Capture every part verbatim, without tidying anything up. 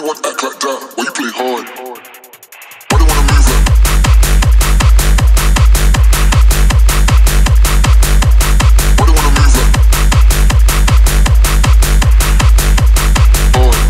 you want act like that? Why you play hard? Why do you wanna move that? Why do you wanna move that? Hard.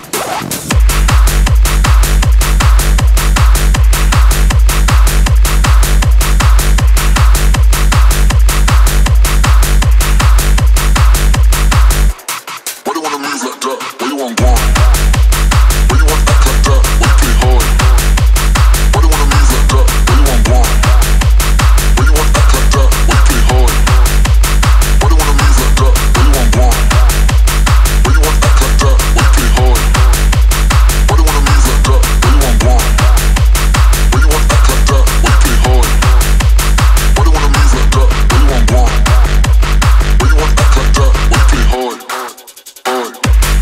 Why do you wanna move like that? Why you want one? Why you want act like that? Why you play hard? Why do you wanna move like that? Why you want one? Why you want act like that? Why you play hard? Why do you wanna move like that? Why you want one? Why you want act like that? Why you play hard? Why do you wanna move like that? Why you want one? Why you want act like that? Why you play hard? Why do you wanna move like that? Why you want one? Why you want act like that? Why you play hard? Hard.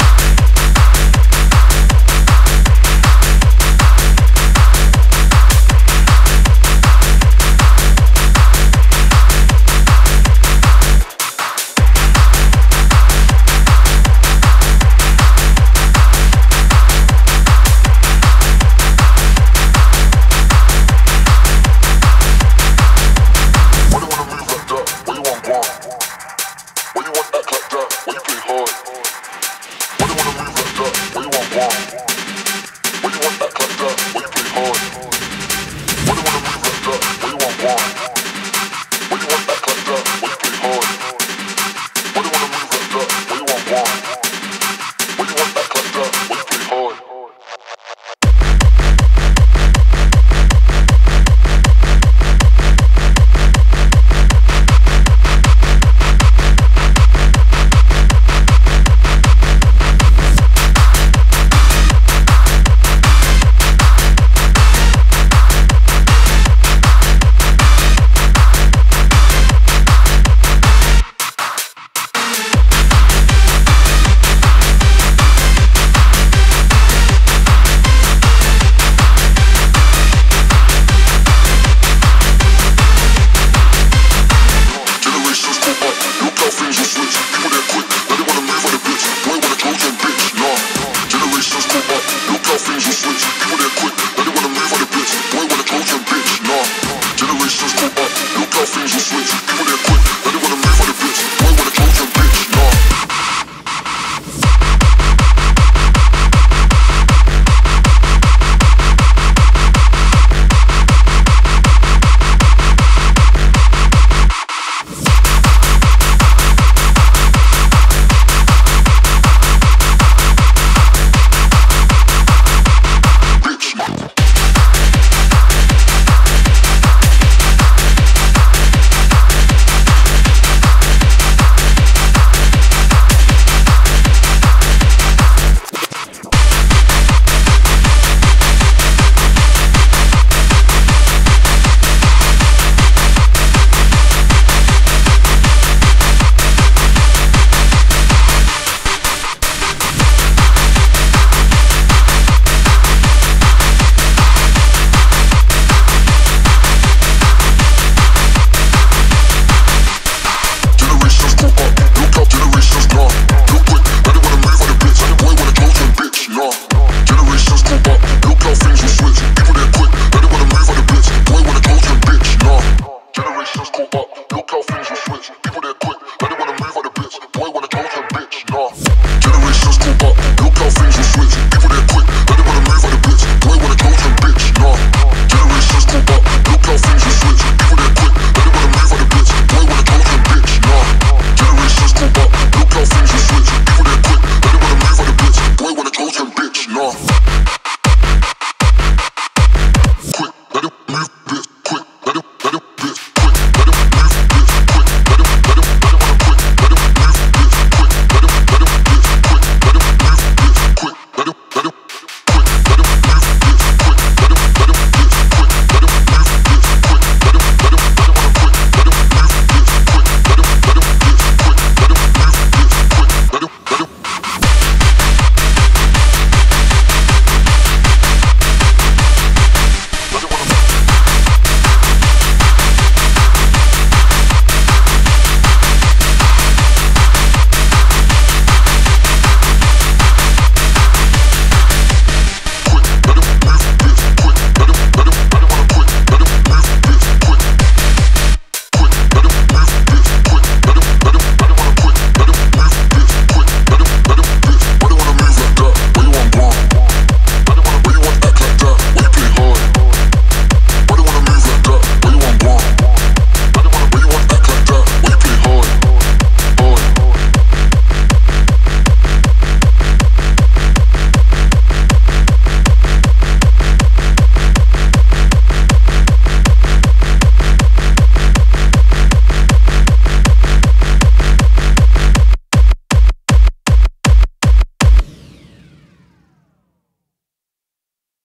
Why do you wanna move like that? Why you want one? Why you want act like that? Why you play hard? Why do you wanna move like that? Why you want one? Why you want act like that? Why you play hard?